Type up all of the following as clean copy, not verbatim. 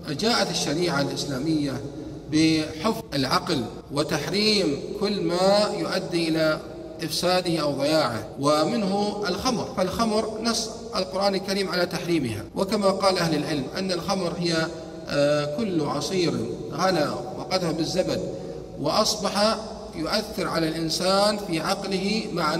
جاءت الشريعة الإسلامية بحفظ العقل وتحريم كل ما يؤدي إلى إفساده أو ضياعه، ومنه الخمر. فالخمر نص القرآن الكريم على تحريمها، وكما قال أهل العلم أن الخمر هي كل عصير غلى وقذف بالزبد وأصبح يؤثر على الإنسان في عقله مع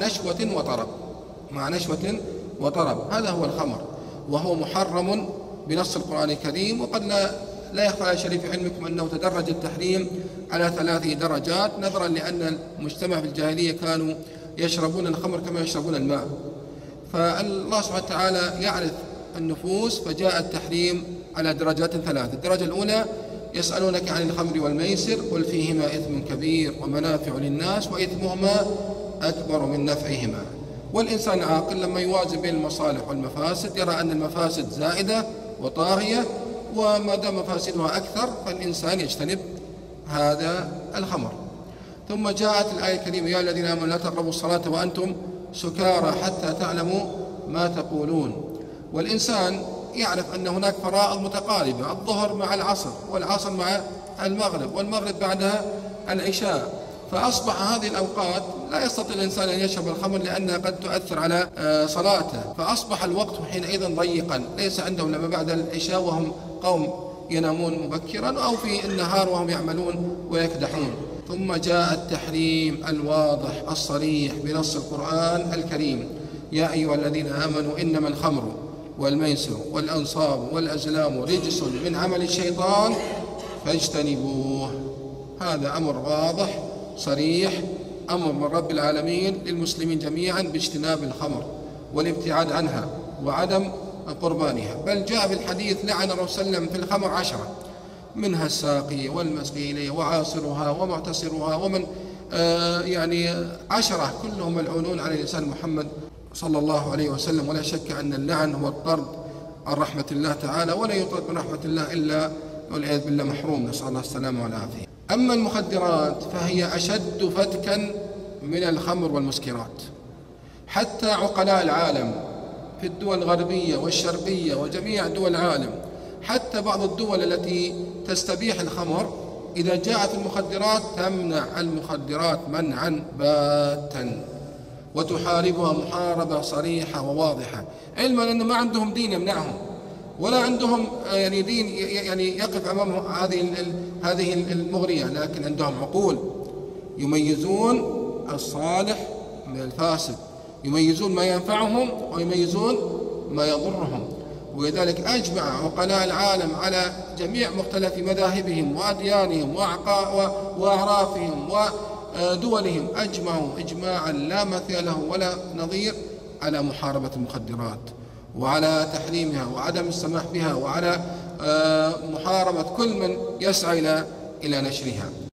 نشوة وطرب، هذا هو الخمر، وهو محرم بنص القرآن الكريم. وقد لا يخفى على شريف علمكم أنه تدرج التحريم على 3 درجات، نظرا لأن المجتمع في الجاهلية كانوا يشربون الخمر كما يشربون الماء، فالله سبحانه وتعالى يعرف النفوس فجاء التحريم على درجات 3. الدرجة الأولى: يسألونك عن الخمر والميسر قل فيهما إثم كبير ومنافع للناس وإثمهما أكبر من نفعهما. والإنسان العاقل لما يوازن بين المصالح والمفاسد يرى أن المفاسد زائدة وطاغية، وما دام مفاسدها أكثر فالإنسان يجتنب هذا الخمر. ثم جاءت الآية الكريمة: يا الذين آمنوا لا تقربوا الصلاة وأنتم سكارى حتى تعلموا ما تقولون. والإنسان يعرف أن هناك فرائض متقاربة، الظهر مع العصر، والعصر مع المغرب، والمغرب بعدها العشاء، فأصبح هذه الأوقات لا يستطيع الإنسان أن يشرب الخمر لأنها قد تؤثر على صلاته، فأصبح الوقت حينئذ ضيقا، ليس عندهم لما بعد العشاء وهم قوم ينامون مبكرا، أو في النهار وهم يعملون ويكدحون. ثم جاء التحريم الواضح الصريح بنص القرآن الكريم: يا أيها الذين آمنوا إنما الخمر والميسر والأنصاب والأزلام رجس من عمل الشيطان فاجتنبوه. هذا أمر واضح صريح، أمر من رب العالمين للمسلمين جميعا باجتناب الخمر والابتعاد عنها وعدم قربانها. بل جاء في الحديث: لعن الرسول صلى الله عليه وسلم في الخمر 10، منها الساقي والمسقي إليه وعاصرها ومعتصرها، ومن 10 كلهم ملعونون على لسان محمد صلى الله عليه وسلم. ولا شك أن اللعن هو الطرد عن رحمة الله تعالى، ولا يطرد من رحمة الله إلا والعياذ بالله محروم، نسأل الله السلامة والعافية. أما المخدرات فهي أشد فتكا من الخمر والمسكرات. حتى عقلاء العالم في الدول الغربية والشرقية وجميع دول العالم، حتى بعض الدول التي تستبيح الخمر إذا جاءت المخدرات تمنع المخدرات منعا باتا وتحاربها محاربة صريحة وواضحة، علما أن ما عندهم دين يمنعهم، ولا عندهم دين يقف أمام هذه المغرية، لكن عندهم عقول يميزون الصالح من الفاسد، يميزون ما ينفعهم ويميزون ما يضرهم. ولذلك أجمع عقلاء العالم على جميع مختلف مذاهبهم وأديانهم وأعرافهم ودولهم، أجمعوا إجماعا لا مثيل له ولا نظير على محاربة المخدرات وعلى تحريمها وعدم السماح بها وعلى محاربة كل من يسعى إلى نشرها.